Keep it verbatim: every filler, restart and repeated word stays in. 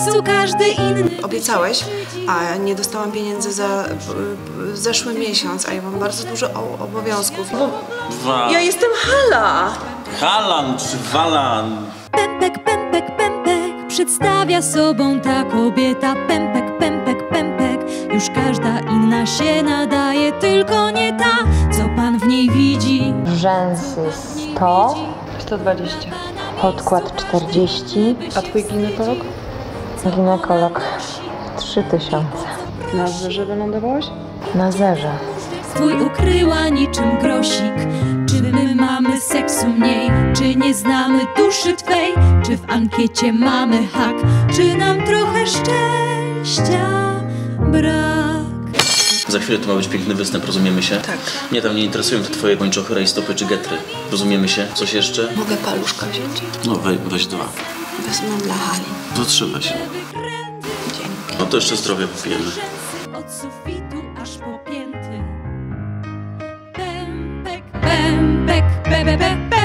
miejscu każdy inny. Obiecałeś, a nie dostałam pieniędzy za y, zeszły miesiąc, a ja mam bardzo dużo o, obowiązków. Wa Ja jestem Hala! Halan czy Walan? Pępek, pępek, pępek, przedstawia sobą ta kobieta. Pępek, pępek, pępek, już każda inna się nadaje, tylko nie ta, co pan w niej widzi. Rzęsy sto, sto dwadzieścia. podkład czterdzieści, A twój ginekolog? ginekolog trzy tysiące. Na zerze wylądowałeś? Na zerze. Twój ukryła niczym grosik. Czy my mamy seksu mniej? Czy nie znamy duszy twej? Czy w ankiecie mamy hak? Czy nam trochę szczęścia brak? Za chwilę to ma być piękny występ, rozumiemy się? Tak. Mnie tam nie interesują te twoje pończochy, rajstopy czy getry. Rozumiemy się? Coś jeszcze? Mogę paluszka wziąć? No we, weź dwa. Wezmę dla Hali. To trzy weź. Dzięki. No to jeszcze zdrowie popijemy. Od sufitu aż po pięty. Pępek, pępek, pe, pe, pe, pe.